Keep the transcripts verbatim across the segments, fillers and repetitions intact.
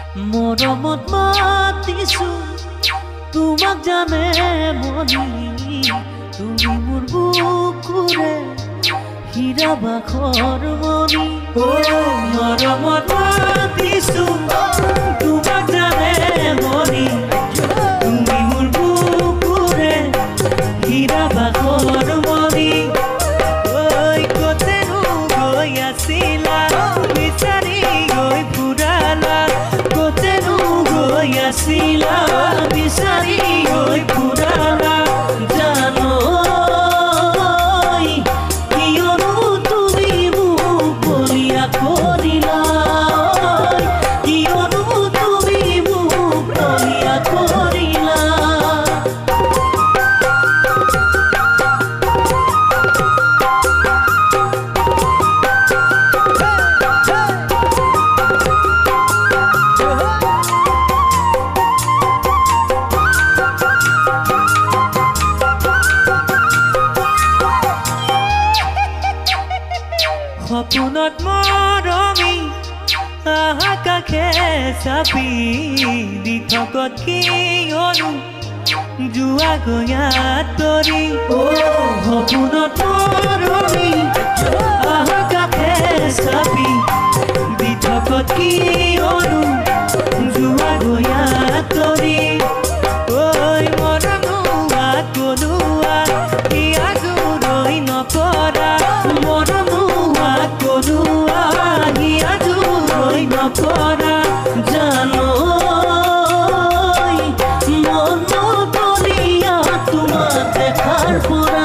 মৰমত মাতিছো তোমাক জানে মনি তুমি মোৰ বুকুৰে হীৰা বাখৰ মনি মৰমত মাতিছো তোমাক জানে মনি তুমি মোৰ বুকুৰে হীৰা বাখৰ মনি ঐ কতেনো গৈ আছিলা বিচাৰি গৈ ফুৰালা কতেনো গৈ আছিলা বিচাৰি গৈ ফুৰালা জানো কিয়নো তুমি মোক বলিয়া কৰিলা কিয়নো তুমি মোক বলিয়া কৰিলা সপোনত মৰমি আহা কাষে চাপি দিঠকত কিয়নো যোৱা গয়াত তৰি সপোনত মৰমি আহা কাষে চাপি দিঠকত কিয়নো যোৱা গয়াত তৰি ঐ মৰমোৱা কনুৱা ইয়াকো ৰৈ নপৰা মৰমোৱা কনুৱা ইয়াকো ৰৈ নপৰা জানো মন তলিয়া তোমাক দেখাৰ পৰা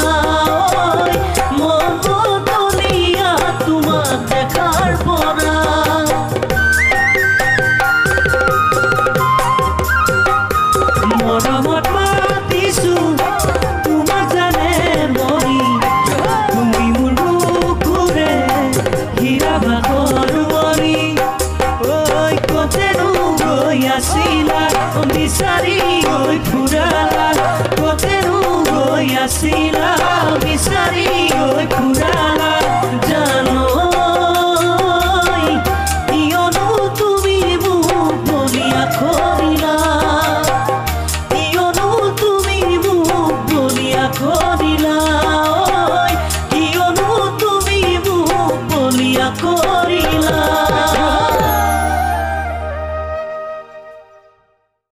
মন তলিয়া তোমাক দেখাৰ পৰা মৰমত মাতিছো তোমাক জানে মনি তুমি মোৰ বুকুৰে হীৰা বাখৰ মনি ঐ কতেনো গৈ আছিলা বিচাৰি গৈ ফুৰালা কতেনো গৈ আছিলা বিচাৰি গৈ ফুৰালা